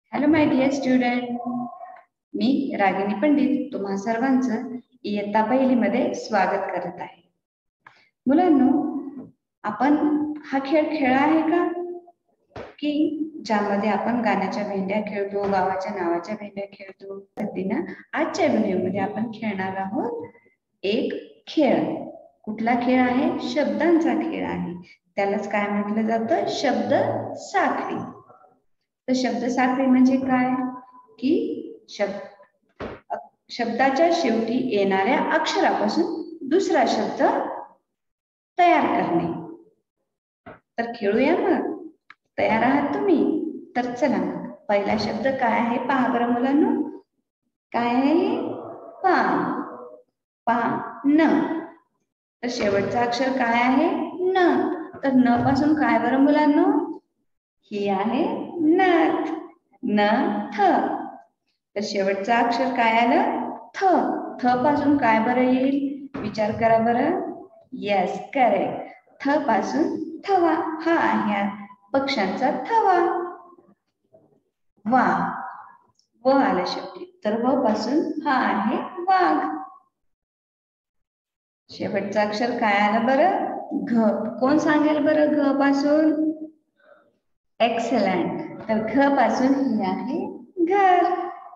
Hello my dear student, मी रागिनी पंडित तुम्हा सर्वांचं इयत्ता पहिलीमध्ये स्वागत करत आहे. मुलांनो, आपण हा खेळ खेळला आहे का? की ज्यामध्ये आपण गाण्याच्या भेंड्या खेळतो, गावाच्या नावाच्या भेंड्या खेळतो. पद्धतीनं आजच्या व्हिडिओमध्ये आपण खेळणार आहोत एक खेळ. कुठला खेळ आहे? शब्दांचा खेळ आहे. त्यालाच काय म्हटलं जातं? शब्द साखळी. तर शब्द साखळी म्हणजे काय? की शब्दाच्या शेवटी येणाऱ्या अक्षरापासून दुसरा शब्द तयार करणे. तर खेळूया मग. तयार आहात तुम्ही? तर चला, पहिला शब्द काय आहे पहा बरं मुलांनो. काय आहे? पान. पान. तर शेवटचा अक्षर काय आहे? न. तर न पासून काय बरं मुलांनो? ही आहे नथ. नथ. तर शेवटचा अक्षर काय आलं? थ. थ पासून काय बरं येईल? विचार करा बरं. Yes, correct. थ पासून थवा. हा आहे पक्ष्यांचा थवा. वा. व आलं शेवटी. तर व पासून हा आहे वाघ. शेवटचा अक्षर काय आलं बरं? घ. कोण सांगेल बरं घ पासून? एक्सलंट. तर घ पासून ही आहे घर.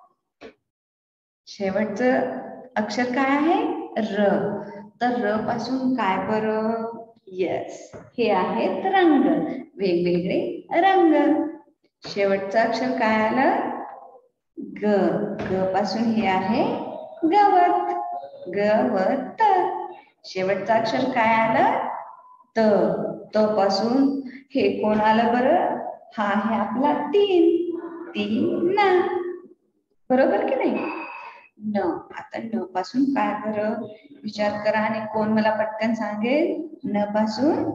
शेवटचं अक्षर काय आहे? र. तर र पासून काय बरं? यस, हे आहेत रंग. वेगवेगळे रंग. शेवटचं अक्षर काय आलं? ग. ग पासून हे आहे गवत. गवत. शेवटचं अक्षर काय आलं? त. त पासून हे कोण आलं बरं? हा आहे आपला तीन. तीन. बरोबर की नाही? न. आता न पासून काय बरं? विचार करा आणि कोण मला पटकन सांगेल? न पासून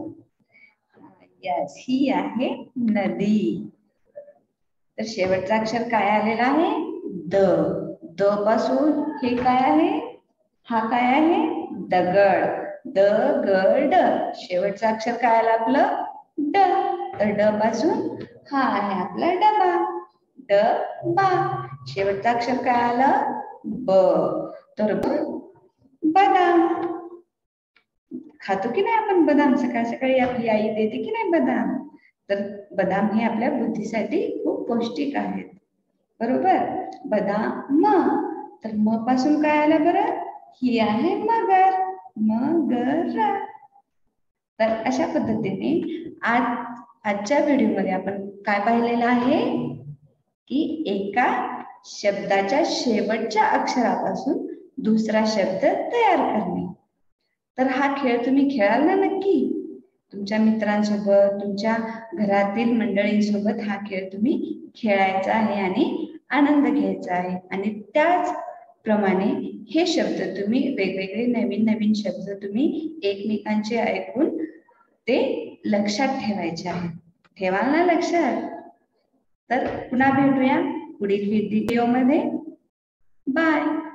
यस, ही आहे नदी. तर शेवटचा अक्षर काय आलेला आहे? द. द पासून हे काय आहे? हा काय आहे? दगड. दगड. शेवटचं अक्षर काय आलं आपलं? ड. तर ड पासून हा आहे आपला डबा. डबा. शेवटचं अक्षर काय आलं? ब. तर बदाम. खातो की नाही आपण बदाम? सकाळ सकाळी आपली आई देते की नाही बदाम? तर बदाम हे आपल्या बुद्धीसाठी खूप पौष्टिक आहेत. बरोबर? बदाम. तर म पासून काय आलं बरं? ही आहे मगर. मगर. तर अशा पद्धतीने आजच्या व्हिडिओमध्ये आपण काय पाहिलेलं आहे? की एका शब्दाच्या शेवटच्या अक्षरापासून दुसरा शब्द तयार करणे. तर हा खेळ तुम्ही खेळाल ना नक्की? तुमच्या मित्रांसोबत, तुमच्या घरातील मंडळींसोबत हा खेळ तुम्ही खेळायचा आहे आणि आनंद घ्यायचा आहे. आणि त्याचप्रमाणे हे शब्द तुम्ही वेगवेगळे नवीन नवीन शब्द तुम्ही एकमेकांचे ऐकून ते लक्षात ठेवायचे आहेत. ठेवाल ना लक्षात? तर पुन्हा भेटूया पुढील व्हिडिओमध्ये. बाय.